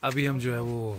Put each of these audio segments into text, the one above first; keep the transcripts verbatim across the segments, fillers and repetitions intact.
अभी हम जो है वो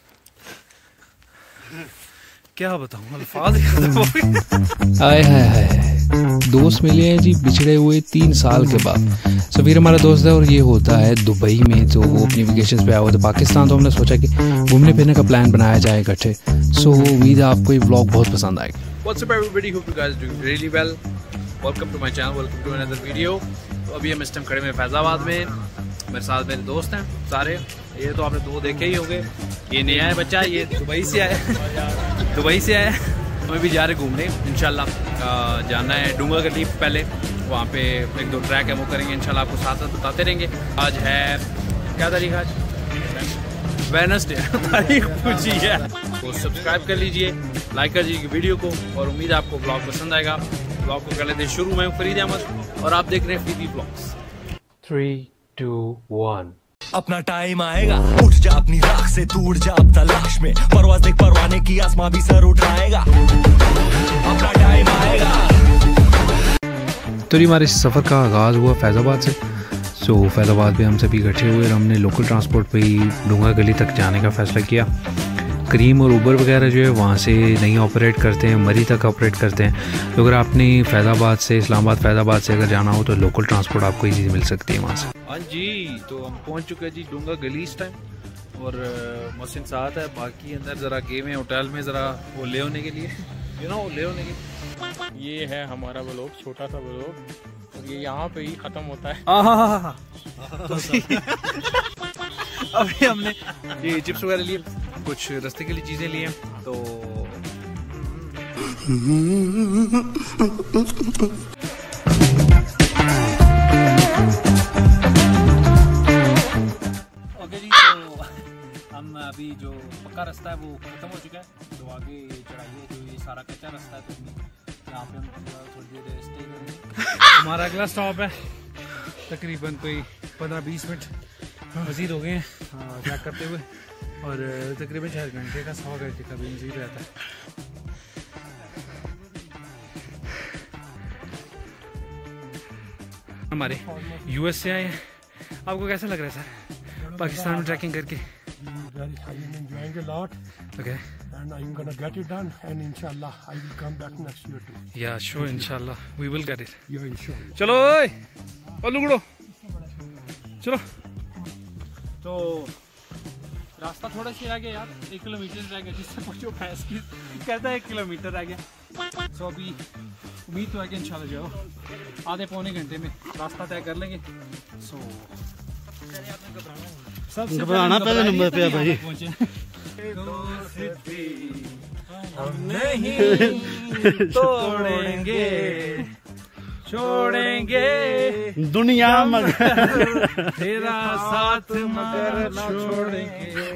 क्या बताऊं, अल्फाज ही खत्म हो गए। हाय हाय हाय, दोस्त मिले हैं जी बिछड़े हुए तीन साल के बाद। सफीर हमारा दोस्त है और ये होता है दुबई में, तो वो अपनी वेकेशन पे आया हुआ था पाकिस्तान, तो हमने सोचा कि घूमने फिरने का प्लान बनाया जाए इकट्ठे। सो उम्मीद है आपको ये व्लॉग बहुत पसंद आएगा। What's up everybody, hope you guys doing really well. Welcome to my channel, welcome to another video. तो अभी हम इस टाइम खड़े में फैज़ाबाद में, मेरे साथ मेरे दोस्त हैं सारे। ये तो आपने दो देखे ही होंगे। ये नया है बच्चा, ये दुबई से आया दुबई से आया हमें भी जा रहे घूमने इंशाल्लाह। जाना है डूंगा गली, पहले वहाँ पे एक दो ट्रैक है वो करेंगे इंशाल्लाह, आपको साथ साथ बताते रहेंगे। आज है क्या तारीख, आज वेडनेसडे तारीख पूछी है। तो सब्सक्राइब कर लीजिए, लाइक कर लीजिए वीडियो को, और उम्मीद है आपको ब्लॉग पसंद आएगा। ब्लॉग को कर लेते हैं शुरू। मैं फरीद अहमद और आप देख रहे हैं फीदी ब्लॉग्स। Three two one. अपना टाइम आएगा, उठ जा अपनी राख से, तू उड़ जा अब तलाश में, परवाज़ देख परवाने की, आसमां भी सर उठाएगा। अपना टाइम आएगा। तो ये हमारे सफ़र का आगाज़ हुआ फैज़ाबाद से। सो फैज़ाबाद में हम सभी इकट्ठे हुए और हमने लोकल ट्रांसपोर्ट पे ही डूंगा गली तक जाने का फ़ैसला किया। करीम और ऊबर वगैरह जो है वहाँ से नहीं ऑपरेट करते हैं, मरी तक ऑपरेट करते हैं। तो अगर आपने फैज़ाबाद से, इस्लामाबाद फैज़ाबाद से अगर जाना हो तो लोकल ट्रांसपोर्ट आपको इजीली मिल सकती है वहाँ से। हाँ जी, तो हम पहुँच चुके हैं जी डूंगा गली इस टाइम, और मोहसिन साथ है, बाकी अंदर ज़रा गेम है होटल में, ज़रा वो ले होने के लिए, यू नो ले होने के लिए। ये है हमारा व्लॉग, छोटा सा व्लॉग, और ये यहाँ पे ही ख़त्म होता है। तो अभी हमने ये चिप्स वगैरह लिए, कुछ रास्ते के लिए चीज़ें लिए, तो ओके जी। तो हम अभी जो पक्का रास्ता है वो ख़त्म हो चुका है, तो आगे चढ़ाई है, जो ये सारा कच्चा रास्ता है, तो यहाँ पे हम थोड़ी देर स्टे करेंगे। हमारा अगला स्टॉप है तकरीबन कोई पंद्रह बीस मिनट मज़ीद हो गए हैं ट्रैक करते हुए, और तकरीबन चार घंटे का सवा घंटे का भी मज़ीद रहता है। हमारे यूएस से आए हैं। आपको कैसा लग रहा है सर पाकिस्तान में ट्रैकिंग करके? Very, I am enjoying a lot. Okay. And I'm gonna get it done, and inshallah I will come back next year too. Yeah, sure, inshallah we will get it. Yeah, inshallah. चलो ओए, ओ लुगड़ो, चलो। तो रास्ता थोड़ा सी रह गया यार, एक किलोमीटर रह गया, जिससे पूछो भैंस की कहता है एक किलोमीटर रह गया। सो अभी उम्मीद तो है कि इंशाल्लाह जो आधे पौने घंटे में रास्ता तय कर लेंगे। सो सबसे घबराना पहले नंबर पे है भाई। हम नहीं तोड़ेंगे छोड़ेंगे दुनिया मगर तेरा साथ मगर ना छोड़ेंगे।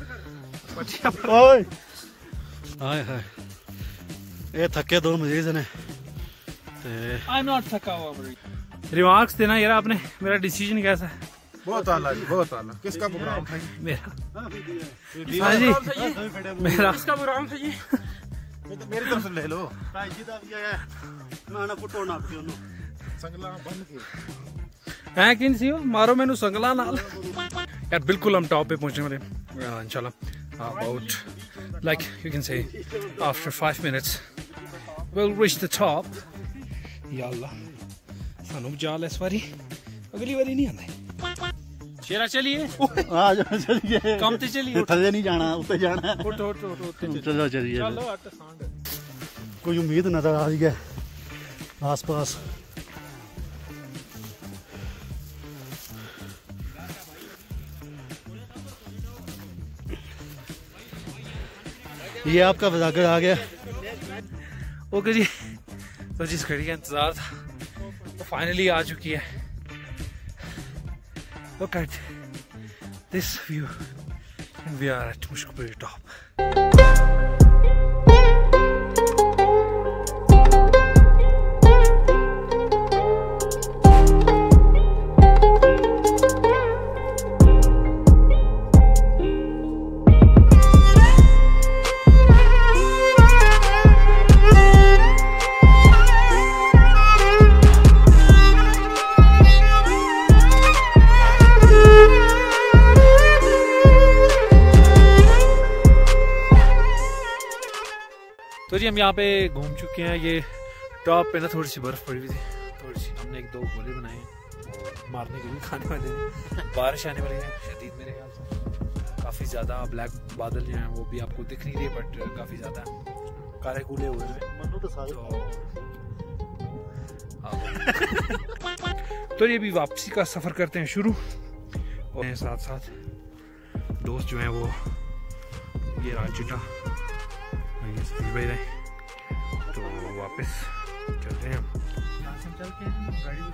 ओए हाय हाय, ये थके दो मजीद ने। आई एम नॉट थका हुआ भाई। रिमार्क्स देना यार आपने, मेरा डिसीजन कैसा है? बहुत आला जी, बहुत आला। किसका प्रोग्राम था ये? मेरा। हाँ जी, मेरा। किसका प्रोग्राम था ये? मेरी तरफ से ले लो। भाई जी दा भी आया ना ना पुटो ना पियो नो संगला बन के है किन सी हो मारो मैनू संगला नाल यार। बिल्कुल हम टॉप पे पहुंचने वाले हैं इंशाल्लाह। About like you can say after five minutes we'll reach the top। या अल्लाह सानू जाल इस बारी, अगली बारी नहीं आंदा। शेरा चलिए, आ जाओ चलिए, कम ते चलिए, थल्ले नहीं जाना, ऊपर जाना है। उठ उठ उठ उठ चलो चलिए। चलो अट सांड। कोई उम्मीद नजर आ रही है आसपास। ये आपका वजागर आ गया। ओके जी, तो जिस घड़ी का इंतजार था वो फाइनली आ चुकी है। Look at this view and we are at Mushkupuri top। तो जी हम यहाँ पे घूम चुके हैं। ये टॉप पे ना थोड़ी सी बर्फ पड़ी हुई थी, थोड़ी सी हमने एक दो गोले बनाए हैं और मारने के लिए खाने वाले नहीं। बारिश आने वाली है शदीद मेरे ख्याल से, काफ़ी ज़्यादा ब्लैक बादल जो हैं वो भी आपको दिख नहीं रहे बट काफ़ी ज़्यादा काले कूले हुए हैं। तो, तो ये भी वापसी का सफ़र करते हैं शुरू, और साथ साथ दोस्त जो हैं वो ये राजूटा भाई रहे, तो वापस चलते हैं हम। चलते हैं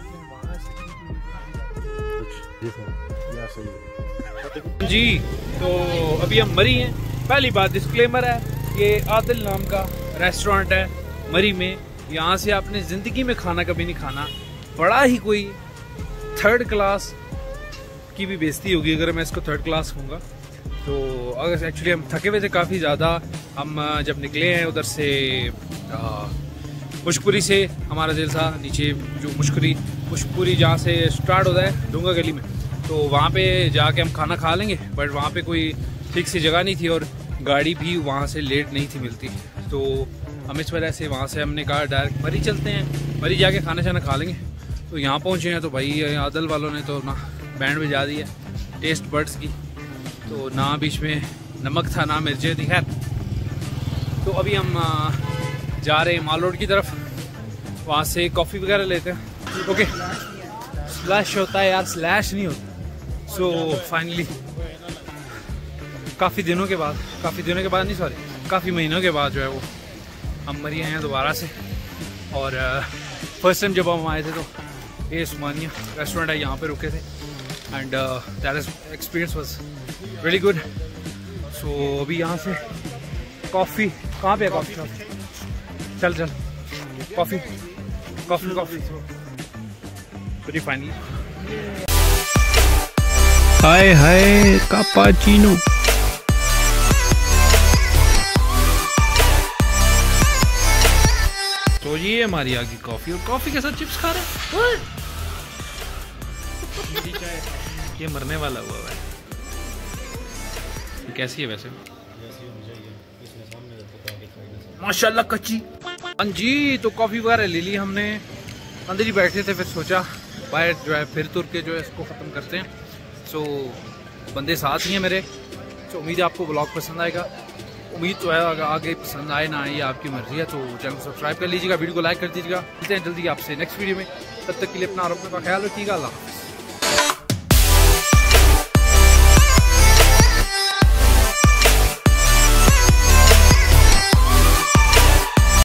गाड़ी जी। तो अभी हम मरी हैं। पहली बात डिस्क्लेमर है, ये आदिल नाम का रेस्टोरेंट है मरी में। यहाँ से आपने ज़िंदगी में खाना कभी नहीं खाना, बड़ा ही कोई थर्ड क्लास की भी बेइज्जती होगी अगर मैं इसको थर्ड क्लास कहूँगा। तो अगर एक्चुअली हम थके हुए थे काफ़ी ज़्यादा, हम जब निकले हैं उधर से मुशकुरी से, हमारा जलसा नीचे जो मुशकुरी मुशकुरी जहाँ से स्टार्ट होता है डूंगा गली में, तो वहाँ पे जाके हम खाना खा लेंगे। बट वहाँ पे कोई ठीक सी जगह नहीं थी और गाड़ी भी वहाँ से लेट नहीं थी मिलती, तो हम इस वजह से वहाँ से हमने कहा डायरेक्ट मरी चलते हैं, मरी जाके खाना शाना खा लेंगे। तो यहाँ पहुँचे हैं तो भाई आदल वालों ने तो ना बैंड बजा दी है टेस्ट बर्ड्स की, तो ना बीच में नमक था ना मिर्चें थी। खैर तो अभी हम जा रहे हैं माल रोड की तरफ, वहाँ से कॉफ़ी वगैरह लेते हैं। ओके स्लैश होता है यार, स्लैश नहीं होता। सो फाइनली काफ़ी दिनों के बाद काफ़ी दिनों के बाद नहीं सॉरी काफ़ी महीनों के बाद जो है वो हम मरी आए हैं दोबारा से। और फर्स्ट टाइम जब हम आए थे तो ये उस्मानिया रेस्टोरेंट है, यहाँ पे रुके थे and that experience was really good. So अभी यहाँ से कॉफ़ी कहाँ पे है कॉफ़ी शॉप, चल चल coffee coffee coffee very finally. Hi hi cappuccino. तो ये हमारी आगे कॉफ़ी, और कॉफ़ी के साथ चिप्स खा रहे हैं। ये मरने वाला हुआ है। कैसी है वैसे? माशाल्लाह कच्ची। हाँ जी, तो कॉफ़ी वगैरह ले ली हमने, अंदर ही बैठे थे, फिर सोचा बाहर जो है फिर तुर के जो है इसको ख़त्म करते हैं। सो बंदे साथ ही हैं मेरे, तो उम्मीद है आपको ब्लॉग पसंद आएगा। उम्मीद तो है अगर आगे पसंद आए ना आए आपकी मर्जी है, तो चैनल को सब्सक्राइब कर लीजिएगा, वीडियो को लाइक कर दीजिएगा। मिलते हैं जल्दी आपसे नेक्स्ट वीडियो में, तब तक के लिए अपना और अपने का ख्याल रखिएगा। अल्लाह हाफ़िज़।